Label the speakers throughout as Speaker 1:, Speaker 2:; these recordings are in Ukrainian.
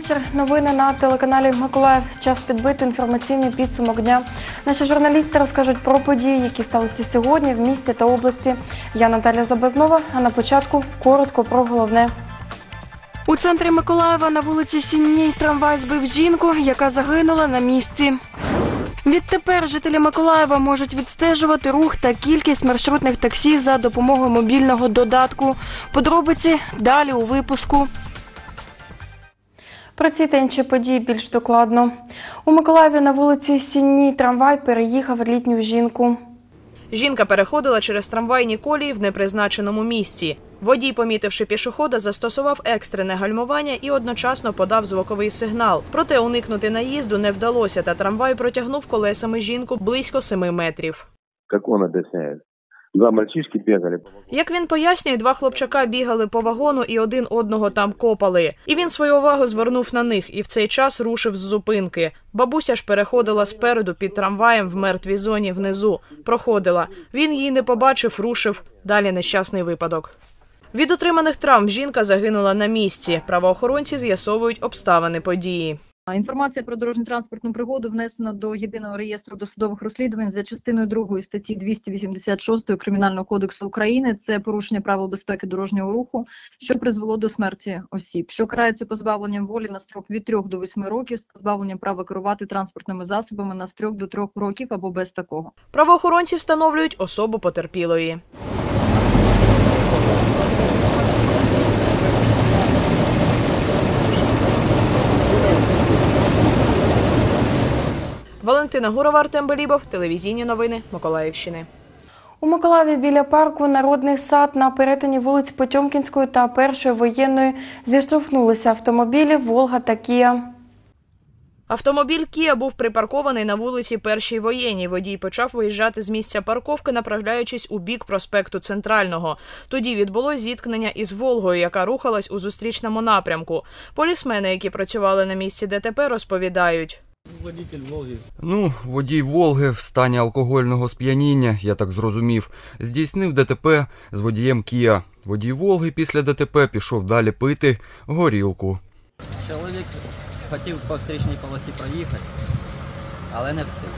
Speaker 1: вечір. Новини на телеканалі Миколаїв. Час підбити інформаційний підсумок дня. Наші журналісти розкажуть про події, які сталися сьогодні в місті та області. Я Наталя Забазнова, а на початку коротко про головне. У центрі Миколаєва на вулиці Сінній трамвай збив жінку, яка загинула на місці. Відтепер жителі Миколаєва можуть відстежувати рух та кількість маршрутних таксі за допомогою мобільного додатку. Подробиці далі у випуску. Про ці та інші події більш докладно. У Миколаєві на вулиці Сінній трамвай переїхав літню жінку.
Speaker 2: Жінка переходила через трамвайні колії в непризначеному місці. Водій, помітивши пішохода, застосував екстрене гальмування і одночасно подав звуковий сигнал. Проте уникнути наїзду не вдалося, та трамвай протягнув колесами жінку близько 7 метрів.
Speaker 3: Як він об'ясняє? Два мальчишки бігали.
Speaker 2: Як він пояснює, два хлопчака бігали по вагону і один одного там копали. І він свою увагу звернув на них і в цей час рушив з зупинки. Бабуся ж переходила спереду під трамваєм в мертвій зоні внизу. Проходила. Він її не побачив, рушив. Далі нещасний випадок. Від отриманих травм жінка загинула на місці. Правоохоронці з'ясовують обставини події.
Speaker 4: Інформація про дорожньо-транспортну пригоду внесена до Єдиного реєстру досудових розслідувань за частиною 2 статті 286 Кримінального кодексу України. Це порушення правил безпеки дорожнього руху, що призвело до смерті осіб, що карається позбавленням волі на строк від 3 до 8 років з позбавленням права керувати транспортними засобами на строк до 3 років або без такого.
Speaker 2: Правоохоронці встановлюють особу потерпілої. Валентина Гурова, Артем Белібов, телевізійні новини Миколаївщини.
Speaker 1: У Миколаєві біля парку «Народний сад» на перетині вулиць Потьомкінської та Першої воєнної зіштовхнулися автомобілі «Волга» та «Кія».
Speaker 2: Автомобіль «Кія» був припаркований на вулиці Першій воєнній. Водій почав виїжджати з місця парковки, направляючись у бік проспекту Центрального. Тоді відбулось зіткнення із «Волгою», яка рухалась у зустрічному напрямку. Полісмени, які працювали на місці ДТП, розповідають.
Speaker 5: Водій «Волги» в стані алкогольного сп'яніння, я так зрозумів, здійснив ДТП з водієм «Кія». Водій «Волги» після ДТП пішов далі пити горілку.
Speaker 6: Чоловік хотів по встрічній полосі проїхати, але не встиг.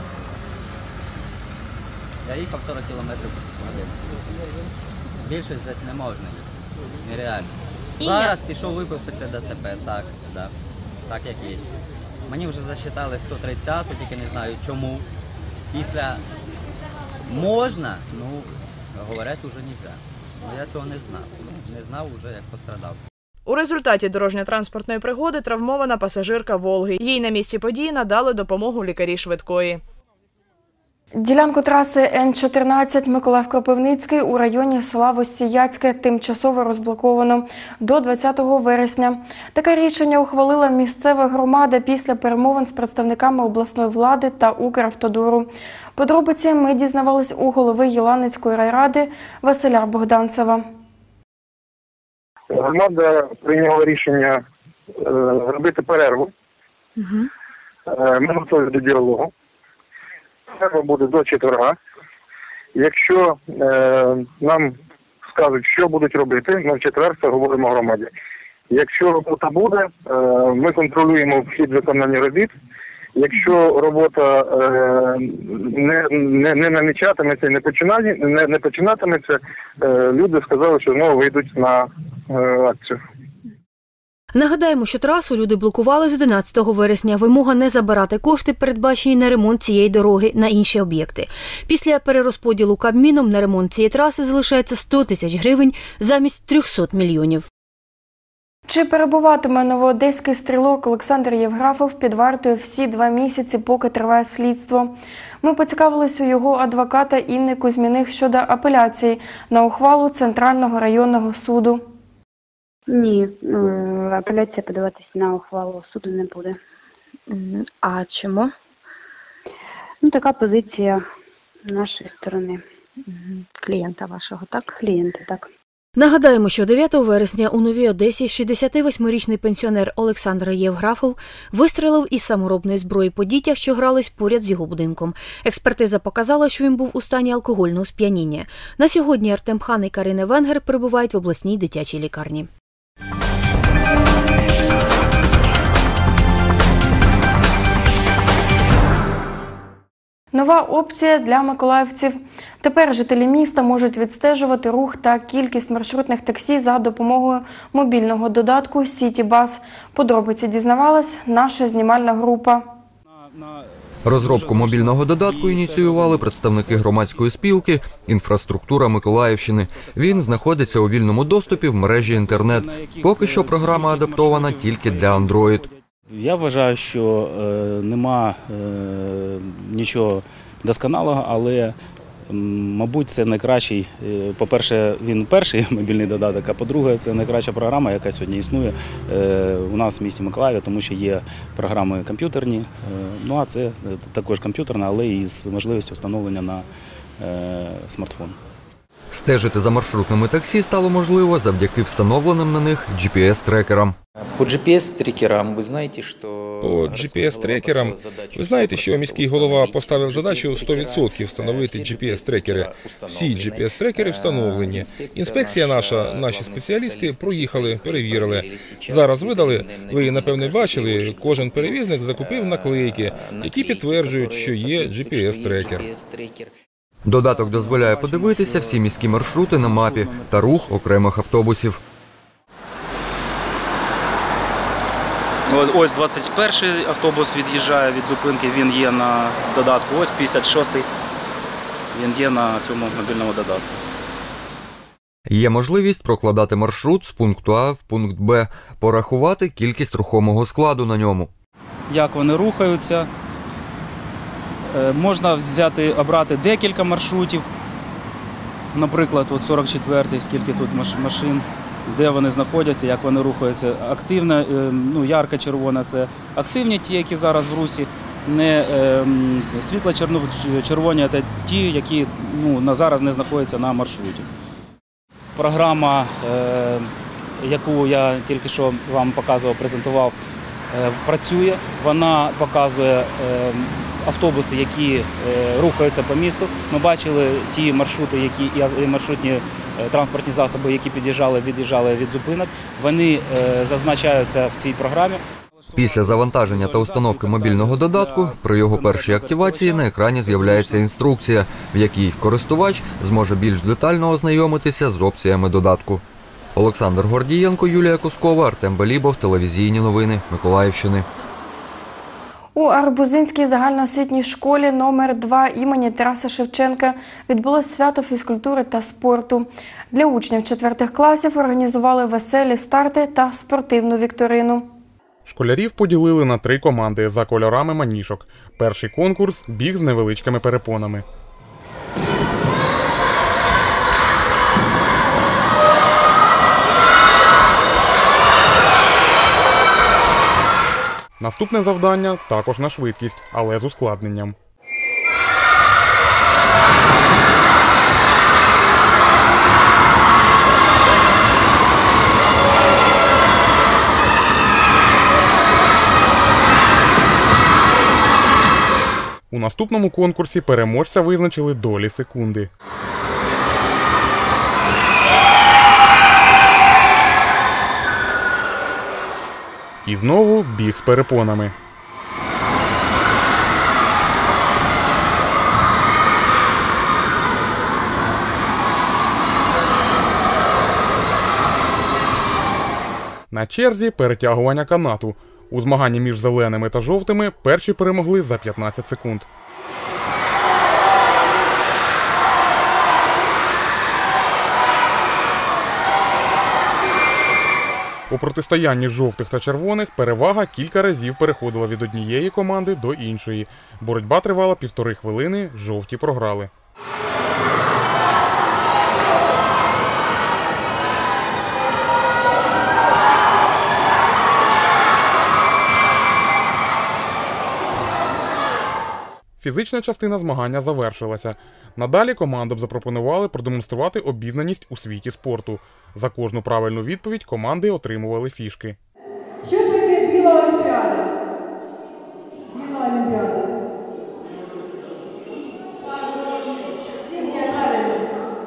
Speaker 6: Я їхав 40 км в годину. Більше здесь не можна. Нереально. Зараз пішов, випив після ДТП, так як є. Мені вже засчитали 130, тільки не знаю чому. Після можна, говорять, вже не можна. Я цього не знав. Не знав вже, як пострадав.
Speaker 2: У результаті дорожньо-транспортної пригоди травмована пасажирка «Волги». Їй на місці події надали допомогу лікарі швидкої.
Speaker 1: Ділянку траси Н-14 Миколаїв-Кропивницький у районі села Воссіяцьке тимчасово розблоковано до 20 вересня. Таке рішення ухвалила місцева громада після перемовин з представниками обласної влади та Укравтодору. Подробиці ми дізнавались у голови Єланицької райради Василя Богданцева.
Speaker 7: Громада прийняла рішення робити перерву. Ми готові до діалогу. Перерва буде до четверга. Якщо нам скажуть, що будуть робити, ми в четвер це говоримо громаді. Якщо робота буде, ми контролюємо вхід виконання робіт. Якщо робота не намічатиметься і не починатиметься, люди сказали, що знову вийдуть на акцію.
Speaker 8: Нагадаємо, що трасу люди блокували з 11 вересня. Вимога не забирати кошти, передбачені на ремонт цієї дороги, на інші об'єкти. Після перерозподілу Кабміном на ремонт цієї траси залишається 100 тисяч гривень замість 300 мільйонів.
Speaker 1: Чи перебуватиме новоодеський стрілок Олександр Євграфов під вартою всі 2 місяці, поки триває слідство? Ми поцікавилися у його адвоката Інни Кузьміних щодо апеляції на ухвалу Центрального районного суду.
Speaker 9: Ні, апеляція подаватися на ухвалу суду не буде.
Speaker 10: А чому?
Speaker 9: Така позиція нашої сторони.
Speaker 10: Клієнта вашого, так?
Speaker 9: Клієнта, так.
Speaker 8: Нагадаємо, що 9 вересня у Новій Одесі 68-річний пенсіонер Олександр Євграфов вистрелив із саморобної зброї по дітях, що грались поряд з його будинком. Експертиза показала, що він був у стані алкогольного сп'яніння. На сьогодні Артем Хан і Карина Венгер перебувають в обласній дитячій лікарні.
Speaker 1: Нова опція для миколаївців. Тепер жителі міста можуть відстежувати рух та кількість маршрутних таксі за допомогою мобільного додатку «Сітібас». Подробиці дізнавалась наша знімальна група.
Speaker 5: Розробку мобільного додатку ініціювали представники громадської спілки «Інфраструктура Миколаївщини». Він знаходиться у вільному доступі в мережі інтернет. Поки що програма адаптована тільки для Android.
Speaker 11: Я вважаю, що нема нічого досконалого, але, мабуть, це найкращий. По-перше, він перший мобільний додаток, а по-друге, це найкраща програма, яка сьогодні існує у нас в місті Миколаєві, тому що є програми комп'ютерні, ну а це також комп'ютерна, але і з можливістю встановлення на смартфон.
Speaker 5: Стежити за маршрутними таксі стало можливо завдяки встановленим на них GPS-трекерам.
Speaker 12: По GPS-трекерам ви знаєте, що міський голова поставив задачу 100% встановити GPS-трекери. Всі GPS-трекери встановлені. Інспекція наші спеціалісти проїхали, перевірили. Зараз видали, ви, напевне, бачили, кожен перевізник закупив наклейки, які підтверджують, що є GPS-трекер.
Speaker 5: Додаток дозволяє подивитися всі міські маршрути на мапі та рух окремих автобусів.
Speaker 11: Ось 21-й автобус від'їжджає від зупинки, він є на додатку. Ось 56-й, він є на цьому мобільному додатку.
Speaker 5: Є можливість прокладати маршрут з пункту А в пункт Б, порахувати кількість рухомого складу на ньому.
Speaker 11: Як вони рухаються. Можна обрати декілька маршрутів, наприклад, 44-й, скільки тут машин, де вони знаходяться, як вони рухаються. Активна, ярко-червона – це активні ті, які зараз в русі, не світло-червоні – це ті, які зараз не знаходяться на маршруті. Програма, яку я тільки що вам показував, презентував, працює, вона показує автобуси, які рухаються по місту. Ми бачили ті маршрути, і маршрутні транспортні засоби, які від'їжджали від зупинок. Вони зазначаються в цій програмі.
Speaker 5: Після завантаження та установки мобільного додатку, при його першій активації на екрані з'являється інструкція, в якій користувач зможе більш детально ознайомитися з опціями додатку. Олександр Гордієнко, Юлія Кускова, Артем Балібов, телевізійні новини Миколаївщини.
Speaker 1: У Арбузинській загальноосвітній школі номер 2 імені Тараса Шевченка відбулось свято фізкультури та спорту. Для учнів 4 класів організували веселі старти та спортивну вікторину.
Speaker 13: Школярів поділили на 3 команди за кольорами манішок. Перший конкурс – біг з невеличкими перепонами. Наступне завдання також на швидкість, але з ускладненням. У наступному конкурсі переможця визначили долі секунди. І знову біг з перепонами. На черзі перетягування канату. У змаганні між зеленими та жовтими перші перемогли за 15 секунд. У протистоянні жовтих та червоних перевага кілька разів переходила від однієї команди до іншої. Боротьба тривала 1,5 хвилини, жовті програли. Фізична частина змагання завершилася. Надалі командам запропонували продемонструвати обізнаність у світі спорту. За кожну правильну відповідь команди отримували фішки.
Speaker 14: Що таке Біла Олімпіада? Біла Олімпіада. Зимня, правильно.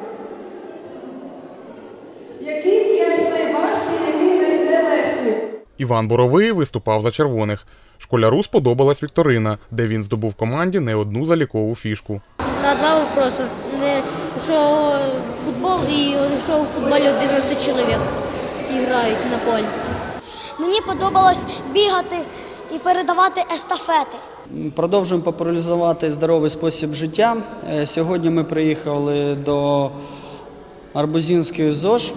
Speaker 14: Який м'яч найважчий, який найлегший?
Speaker 13: Іван Боровий виступав за червоних. Школяру сподобалась вікторина, де він здобув команді не одну залікову фішку.
Speaker 15: На два вопроси. Що футбол і що у футболі 11 чоловік грають на полі.
Speaker 16: Мені подобалось бігати і передавати естафети.
Speaker 17: Продовжуємо популяризувати здоровий спосіб життя. Сьогодні ми приїхали до Арбузинської ЗОЖ,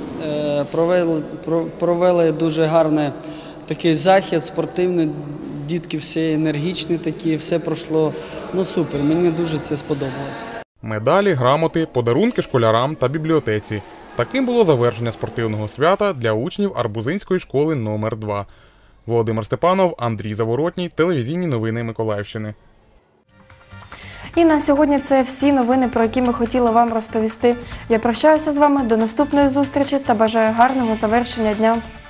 Speaker 17: провели дуже гарний такий захід, спортивний, дітки всі енергічні такі, все пройшло супер, мені дуже це сподобалось.
Speaker 13: Медалі, грамоти, подарунки школярам та бібліотеці. Таким було завершення спортивного свята для учнів Арбузинської школи номер 2. Володимир Степанов, Андрій Заворотній, телевізійні новини Миколаївщини.
Speaker 1: І на сьогодні це всі новини, про які ми хотіли вам розповісти. Я прощаюся з вами до наступної зустрічі та бажаю гарного завершення дня.